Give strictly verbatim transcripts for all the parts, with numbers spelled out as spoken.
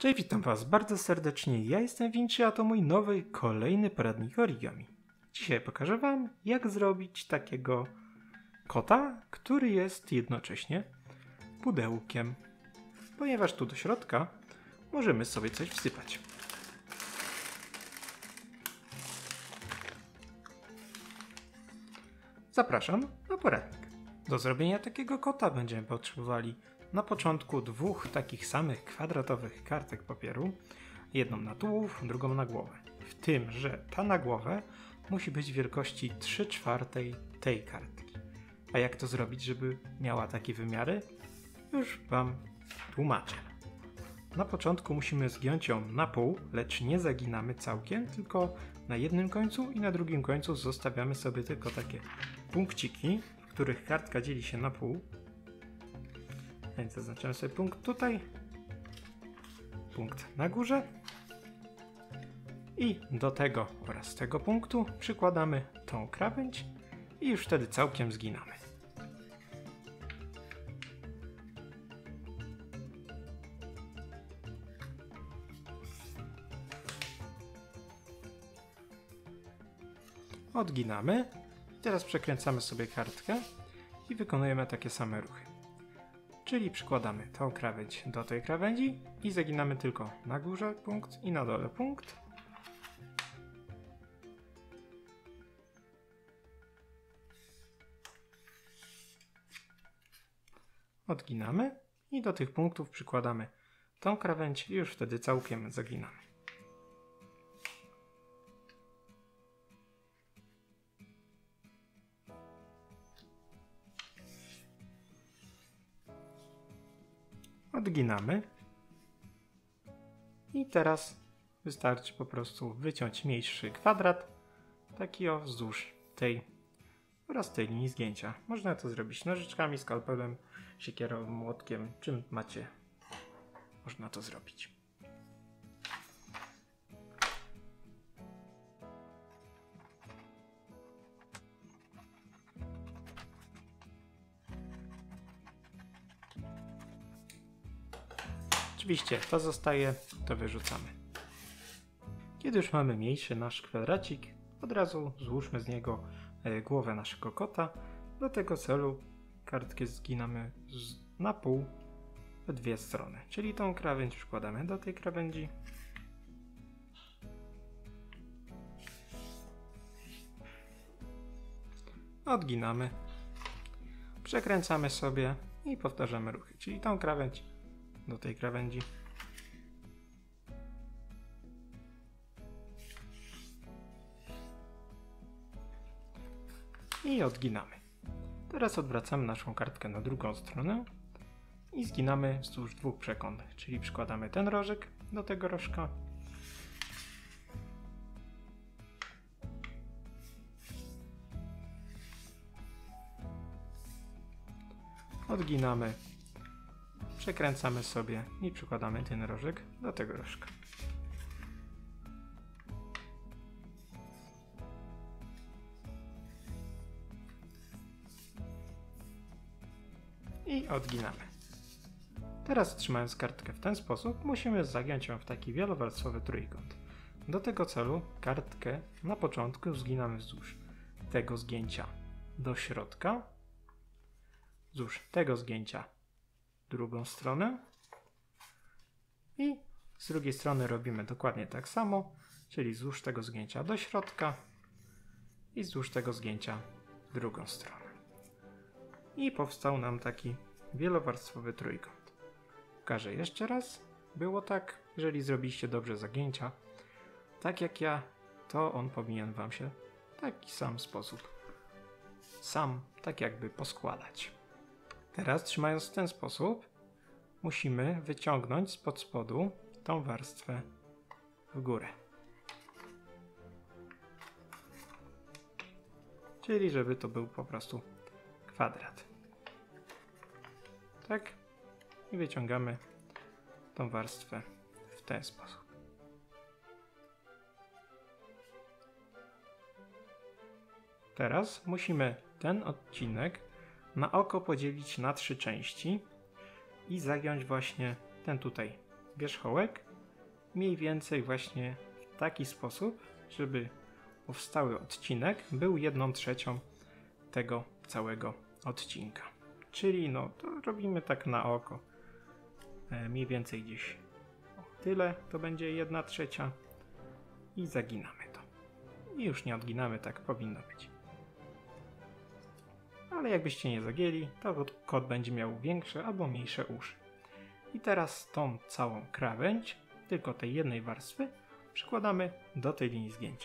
Cześć, witam was bardzo serdecznie, ja jestem Vinci, a to mój nowy, kolejny poradnik origami. Dzisiaj pokażę wam, jak zrobić takiego kota, który jest jednocześnie pudełkiem, ponieważ tu do środka możemy sobie coś wsypać. Zapraszam na poradnik. Do zrobienia takiego kota będziemy potrzebowali na początku dwóch takich samych kwadratowych kartek papieru, jedną na tułów, drugą na głowę. W tym, że ta na głowę musi być wielkości trzy czwarte tej kartki. A jak to zrobić, żeby miała takie wymiary? Już wam tłumaczę. Na początku musimy zgiąć ją na pół, lecz nie zaginamy całkiem, tylko na jednym końcu i na drugim końcu zostawiamy sobie tylko takie punkciki, w których kartka dzieli się na pół. Więc zaznaczamy sobie punkt tutaj, punkt na górze i do tego oraz tego punktu przykładamy tą krawędź i już wtedy całkiem zginamy. Odginamy. Teraz przekręcamy sobie kartkę i wykonujemy takie same ruchy. Czyli przykładamy tą krawędź do tej krawędzi i zaginamy tylko na górze punkt i na dole punkt. Odginamy i do tych punktów przykładamy tą krawędź i już wtedy całkiem zaginamy. Odginamy i teraz wystarczy po prostu wyciąć mniejszy kwadrat, taki o wzdłuż tej oraz tej linii zgięcia. Można to zrobić nożyczkami, skalpelem, siekierą, młotkiem, czym macie, można to zrobić. Oczywiście to zostaje, to wyrzucamy. Kiedy już mamy mniejszy nasz kwadracik, od razu złóżmy z niego głowę naszego kota. Do tego celu kartkę zginamy na pół w dwie strony. Czyli tą krawędź przykładamy do tej krawędzi. Odginamy. Przekręcamy sobie i powtarzamy ruchy. Czyli tą krawędź do tej krawędzi. I odginamy. Teraz odwracamy naszą kartkę na drugą stronę i zginamy wzdłuż dwóch przekątnych, czyli przykładamy ten rożek do tego rożka. Odginamy. Przekręcamy sobie i przykładamy ten rożek do tego rożka. I odginamy. Teraz trzymając kartkę w ten sposób musimy zagiąć ją w taki wielowarstwowy trójkąt. Do tego celu kartkę na początku zginamy wzdłuż tego zgięcia do środka, wzdłuż tego zgięcia drugą stronę i z drugiej strony robimy dokładnie tak samo, czyli wzdłuż tego zgięcia do środka i wzdłuż tego zgięcia w drugą stronę. I powstał nam taki wielowarstwowy trójkąt. Pokażę jeszcze raz. Było tak, jeżeli zrobiliście dobrze zagięcia, tak jak ja, to on powinien wam się w taki sam sposób sam tak jakby poskładać. Teraz, trzymając w ten sposób, musimy wyciągnąć spod spodu tą warstwę w górę. Czyli żeby to był po prostu kwadrat. Tak? I wyciągamy tą warstwę w ten sposób. Teraz musimy ten odcinek na oko podzielić na trzy części i zagiąć właśnie ten tutaj wierzchołek mniej więcej właśnie w taki sposób, żeby powstały odcinek był jedną trzecią tego całego odcinka. Czyli no to robimy tak na oko. E, mniej więcej gdzieś o tyle to będzie jedna trzecia i zaginamy to. I już nie odginamy, tak powinno być. Ale jakbyście nie zagięli, to kot będzie miał większe albo mniejsze uszy. I teraz tą całą krawędź, tylko tej jednej warstwy, przykładamy do tej linii zgięcia.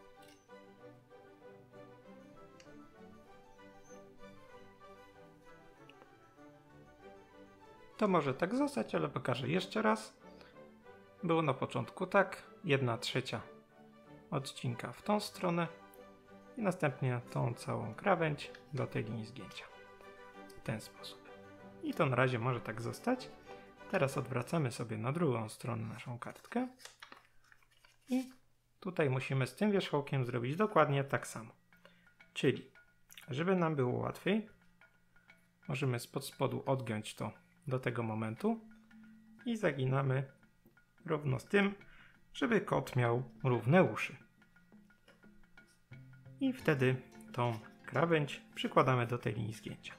To może tak zostać, ale pokażę jeszcze raz. Było na początku tak, jedna trzecia odcinka w tą stronę i następnie tą całą krawędź do tej linii zgięcia. W ten sposób. I to na razie może tak zostać. Teraz odwracamy sobie na drugą stronę naszą kartkę i tutaj musimy z tym wierzchołkiem zrobić dokładnie tak samo. Czyli, żeby nam było łatwiej, możemy spod spodu odgiąć to do tego momentu i zaginamy równo z tym, żeby kot miał równe uszy. I wtedy tą krawędź przykładamy do tej linii zgięcia.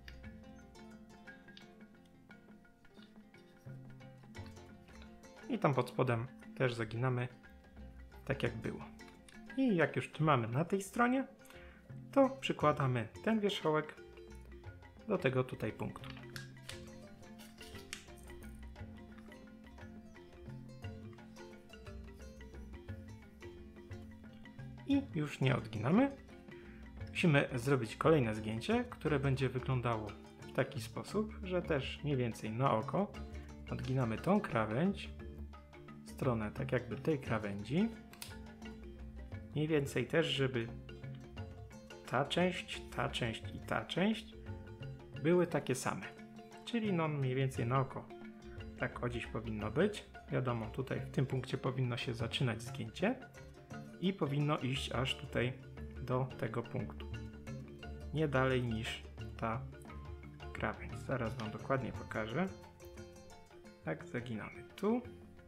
I tam pod spodem też zaginamy tak jak było. I jak już trzymamy na tej stronie, to przykładamy ten wierzchołek do tego tutaj punktu. I już nie odginamy. Musimy zrobić kolejne zgięcie, które będzie wyglądało w taki sposób, że też mniej więcej na oko odginamy tą krawędź, stronę tak jakby tej krawędzi. Mniej więcej też, żeby ta część, ta część i ta część były takie same. Czyli no mniej więcej na oko tak o dziś powinno być. Wiadomo, tutaj w tym punkcie powinno się zaczynać zgięcie i powinno iść aż tutaj do tego punktu. Nie dalej niż ta krawędź. Zaraz wam dokładnie pokażę. Tak, zaginamy tu.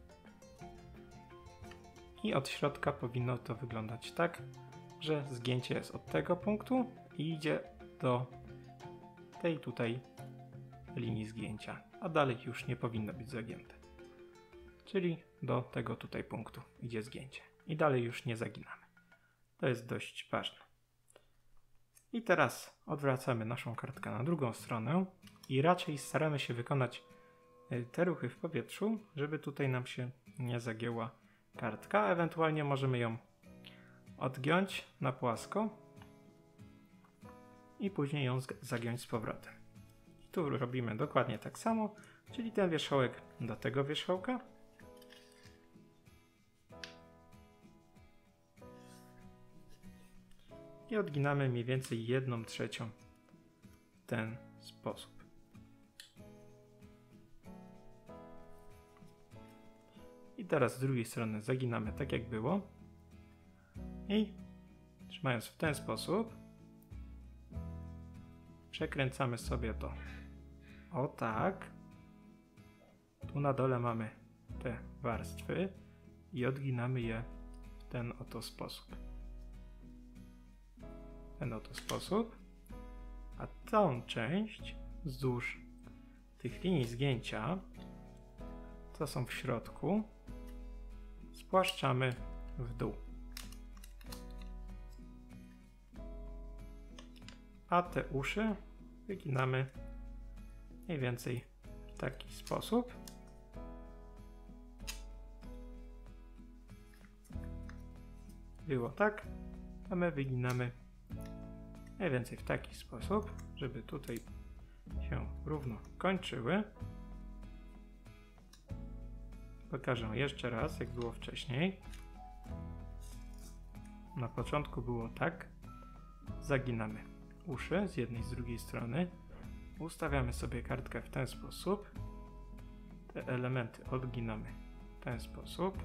I od środka powinno to wyglądać tak, że zgięcie jest od tego punktu i idzie do tej tutaj linii zgięcia, a dalej już nie powinno być zagięte. Czyli do tego tutaj punktu idzie zgięcie i dalej już nie zaginamy. To jest dość ważne. I teraz odwracamy naszą kartkę na drugą stronę i raczej staramy się wykonać te ruchy w powietrzu, żeby tutaj nam się nie zagięła kartka, ewentualnie możemy ją odgiąć na płasko i później ją zagiąć z powrotem. I tu robimy dokładnie tak samo, czyli ten wierzchołek do tego wierzchołka. I odginamy mniej więcej jedną trzecią w ten sposób. I teraz z drugiej strony zaginamy tak jak było. I trzymając w ten sposób przekręcamy sobie to o tak. Tu na dole mamy te warstwy i odginamy je w ten oto sposób. W ten oto sposób. A tą część wzdłuż tych linii zgięcia, co są w środku, spłaszczamy w dół. A te uszy wyginamy mniej więcej w taki sposób. Było tak, a my wyginamy mniej więcej w taki sposób, żeby tutaj się równo kończyły. Pokażę jeszcze raz, jak było wcześniej. Na początku było tak. Zaginamy uszy z jednej i z drugiej strony. Ustawiamy sobie kartkę w ten sposób. Te elementy odginamy w ten sposób.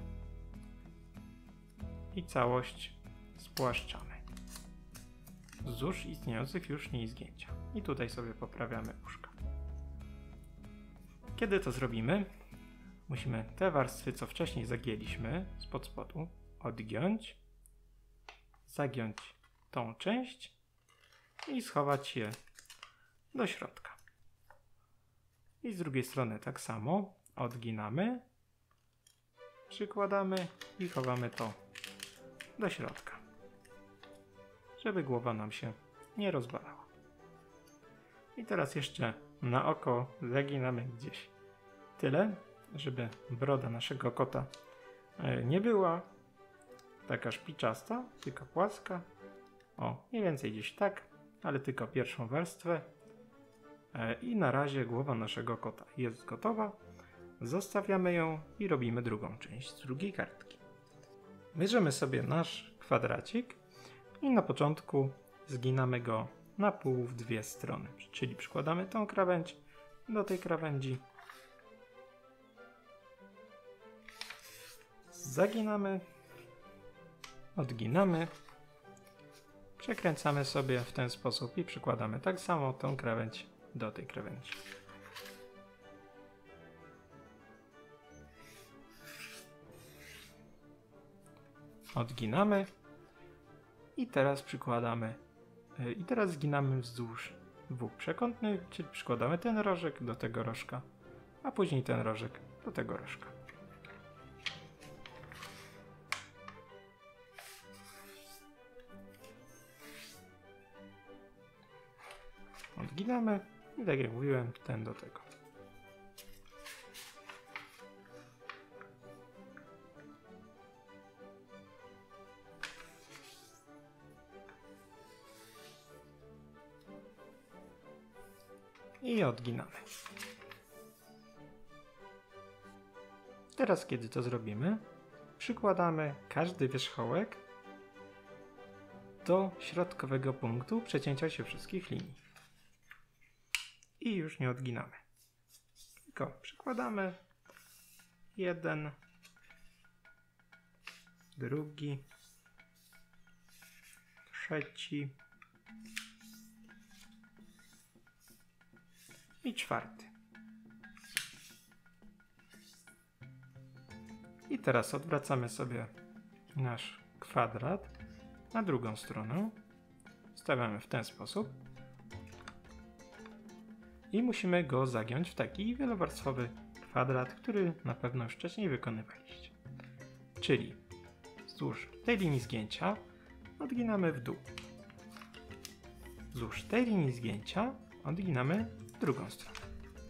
I całość spłaszczamy wzdłuż istniejących już linii zgięcia. I tutaj sobie poprawiamy uszka. Kiedy to zrobimy? musimy te warstwy, co wcześniej zagięliśmy spod spodu, odgiąć, zagiąć tą część i schować je do środka. I z drugiej strony tak samo odginamy, przykładamy i chowamy to do środka, żeby głowa nam się nie rozwalała. I teraz jeszcze na oko zaginamy gdzieś tyle, żeby broda naszego kota nie była taka szpiczasta, tylko płaska. O, mniej więcej gdzieś tak, ale tylko pierwszą warstwę. I na razie głowa naszego kota jest gotowa. Zostawiamy ją i robimy drugą część z drugiej kartki. Bierzemy sobie nasz kwadracik i na początku zginamy go na pół w dwie strony, czyli przykładamy tą krawędź do tej krawędzi, zaginamy, odginamy, przekręcamy sobie w ten sposób i przykładamy tak samo tą krawędź do tej krawędzi. Odginamy i teraz przykładamy i teraz zginamy wzdłuż dwóch przekątnych, czyli przykładamy ten rożek do tego rożka, a później ten rożek do tego rożka. Odginamy i tak jak mówiłem, ten do tego. I odginamy. Teraz, kiedy to zrobimy, przykładamy każdy wierzchołek do środkowego punktu przecięcia się wszystkich linii. I już nie odginamy. Tylko przykładamy jeden, drugi, trzeci i czwarty. I teraz odwracamy sobie nasz kwadrat na drugą stronę. Stawiamy w ten sposób. I musimy go zagiąć w taki wielowarstwowy kwadrat, który na pewno już wcześniej wykonywaliście. Czyli wzdłuż tej linii zgięcia odginamy w dół. Wzdłuż tej linii zgięcia odginamy w drugą stronę.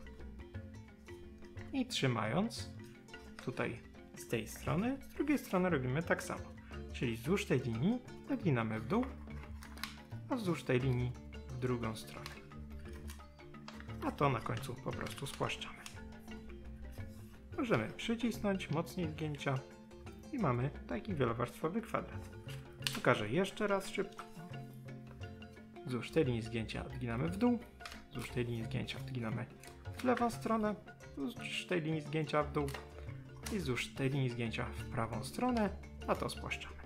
I trzymając tutaj z tej strony, z drugiej strony robimy tak samo. Czyli wzdłuż tej linii odginamy w dół, a wzdłuż tej linii w drugą stronę. A to na końcu po prostu spłaszczamy. Możemy przycisnąć mocniej zgięcia i mamy taki wielowarstwowy kwadrat. Pokażę jeszcze raz szybko. Wzdłuż tej linii zgięcia odginamy w dół, wzdłuż tej linii zgięcia odginamy w lewą stronę, wzdłuż tej linii zgięcia w dół i wzdłuż tej linii zgięcia w prawą stronę, a to spłaszczamy.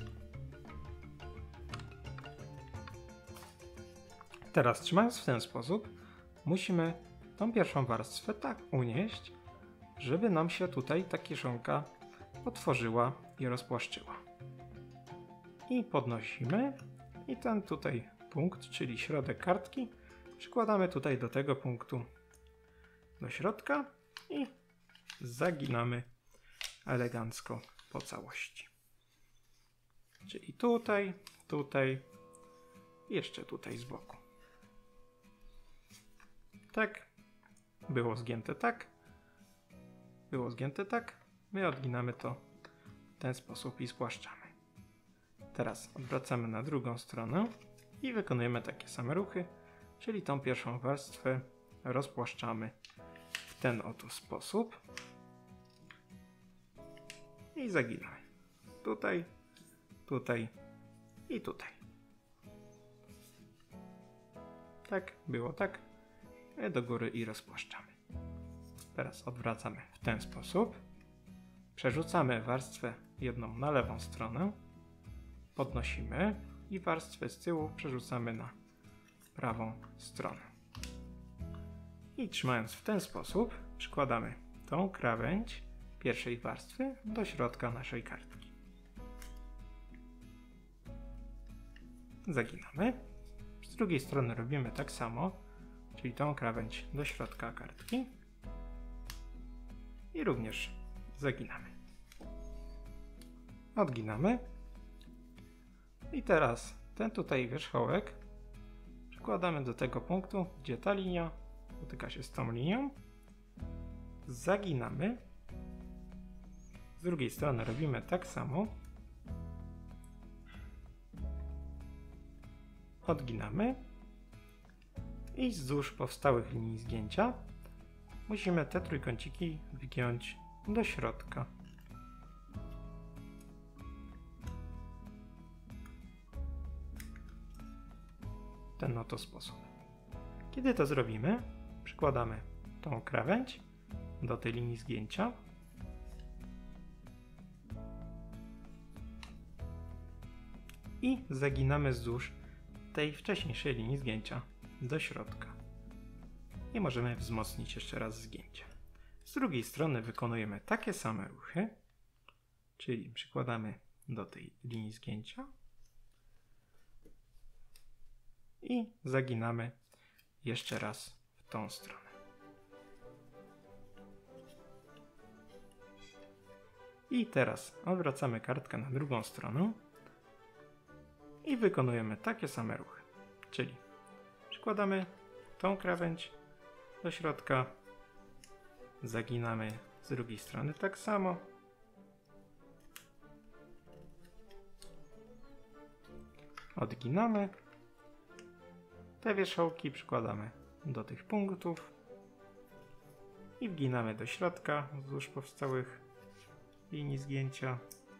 Teraz trzymając w ten sposób, musimy tą pierwszą warstwę tak unieść, żeby nam się tutaj ta kieszonka otworzyła i rozpłaszczyła. I podnosimy i ten tutaj punkt, czyli środek kartki, przykładamy tutaj do tego punktu do środka i zaginamy elegancko po całości. Czyli tutaj, tutaj i jeszcze tutaj z boku. Tak, było zgięte tak, było zgięte tak, my odginamy to w ten sposób i spłaszczamy. Teraz odwracamy na drugą stronę i wykonujemy takie same ruchy, czyli tą pierwszą warstwę rozpłaszczamy w ten oto sposób i zaginamy. Tutaj, tutaj i tutaj. Tak, było tak. Do góry i rozpłaszczamy. Teraz odwracamy w ten sposób. Przerzucamy warstwę jedną na lewą stronę. Podnosimy i warstwę z tyłu przerzucamy na prawą stronę. I trzymając w ten sposób, przykładamy tą krawędź pierwszej warstwy do środka naszej kartki. Zaginamy. Z drugiej strony robimy tak samo, czyli tą krawędź do środka kartki i również zaginamy. Odginamy i teraz ten tutaj wierzchołek przykładamy do tego punktu, gdzie ta linia spotyka się z tą linią. Zaginamy. Z drugiej strony robimy tak samo. Odginamy i wzdłuż powstałych linii zgięcia musimy te trójkąciki wgiąć do środka. W ten oto sposób. Kiedy to zrobimy, przykładamy tą krawędź do tej linii zgięcia i zaginamy wzdłuż tej wcześniejszej linii zgięcia do środka. I możemy wzmocnić jeszcze raz zgięcie. Z drugiej strony wykonujemy takie same ruchy, czyli przykładamy do tej linii zgięcia i zaginamy jeszcze raz w tą stronę. I teraz odwracamy kartkę na drugą stronę i wykonujemy takie same ruchy, czyli przykładamy tą krawędź do środka, zaginamy z drugiej strony tak samo, odginamy, te wierzchołki przykładamy do tych punktów i wginamy do środka wzdłuż powstałych linii zgięcia.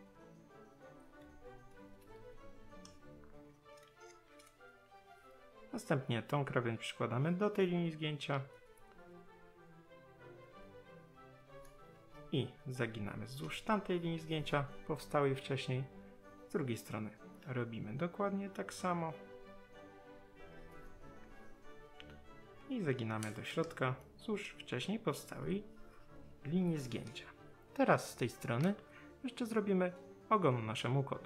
Następnie tą krawędź przykładamy do tej linii zgięcia i zaginamy wzdłuż tamtej linii zgięcia powstałej wcześniej. Z drugiej strony robimy dokładnie tak samo i zaginamy do środka wzdłuż wcześniej powstałej linii zgięcia. Teraz z tej strony jeszcze zrobimy ogon naszemu kotu.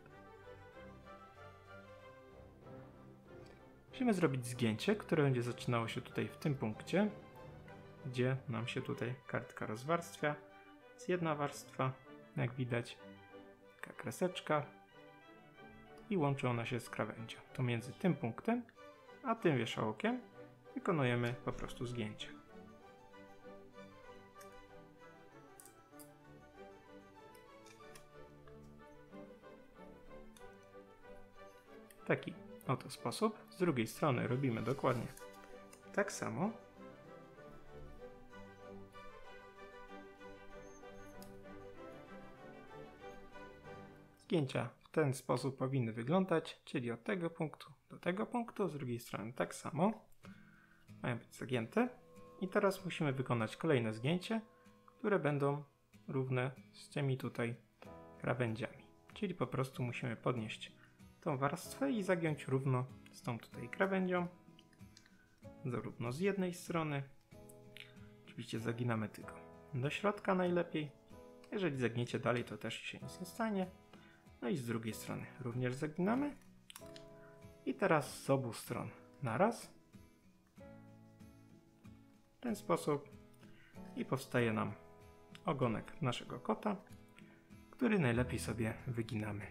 Musimy zrobić zgięcie, które będzie zaczynało się tutaj w tym punkcie, gdzie nam się tutaj kartka rozwarstwia. Jest jedna warstwa, jak widać, taka kreseczka i łączy ona się z krawędzią. To między tym punktem a tym wierzchołkiem wykonujemy po prostu zgięcie. W taki oto sposób. Z drugiej strony robimy dokładnie tak samo. Zgięcia w ten sposób powinny wyglądać, czyli od tego punktu do tego punktu, z drugiej strony tak samo. Mają być zagięte. I teraz musimy wykonać kolejne zgięcie, które będą równe z tymi tutaj krawędziami. Czyli po prostu musimy podnieść tą warstwę i zagiąć równo z tą tutaj krawędzią. Zarówno z jednej strony. Oczywiście zaginamy tylko do środka najlepiej. Jeżeli zagniecie dalej, to też się nic nie stanie. No i z drugiej strony również zaginamy. I teraz z obu stron naraz. W ten sposób. I powstaje nam ogonek naszego kota, który najlepiej sobie wyginamy.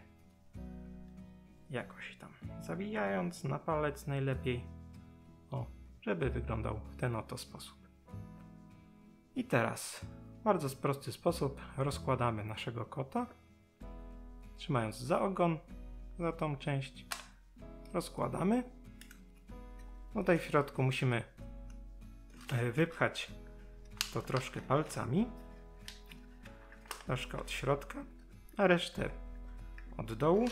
Jakoś tam zawijając na palec najlepiej. O, żeby wyglądał w ten oto sposób. I teraz w bardzo prosty sposób rozkładamy naszego kota. Trzymając za ogon, za tą część, rozkładamy. Tutaj w środku musimy wypchać to troszkę palcami, troszkę od środka, a resztę od dołu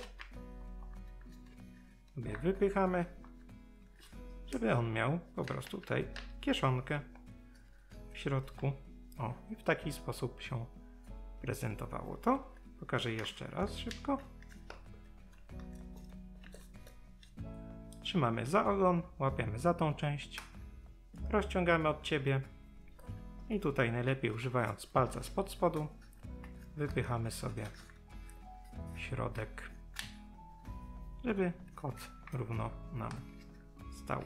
sobie wypychamy, żeby on miał po prostu tutaj kieszonkę w środku. O, i w taki sposób się prezentowało to. Pokażę jeszcze raz szybko. Trzymamy za ogon, łapiemy za tą część, rozciągamy od ciebie I tutaj najlepiej używając palca spod spodu wypychamy sobie środek, żeby kot równo nam stał.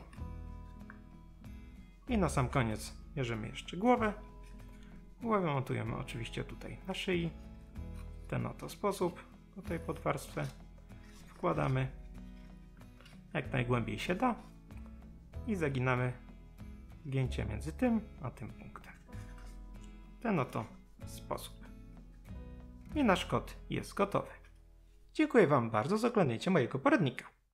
I na sam koniec bierzemy jeszcze głowę. Głowę montujemy oczywiście tutaj na szyi. W ten oto sposób, tutaj pod warstwę wkładamy jak najgłębiej się da i zaginamy gięcie między tym a tym punktem. W ten oto sposób. I nasz kot jest gotowy. Dziękuję Wam bardzo za oglądnięcie mojego poradnika.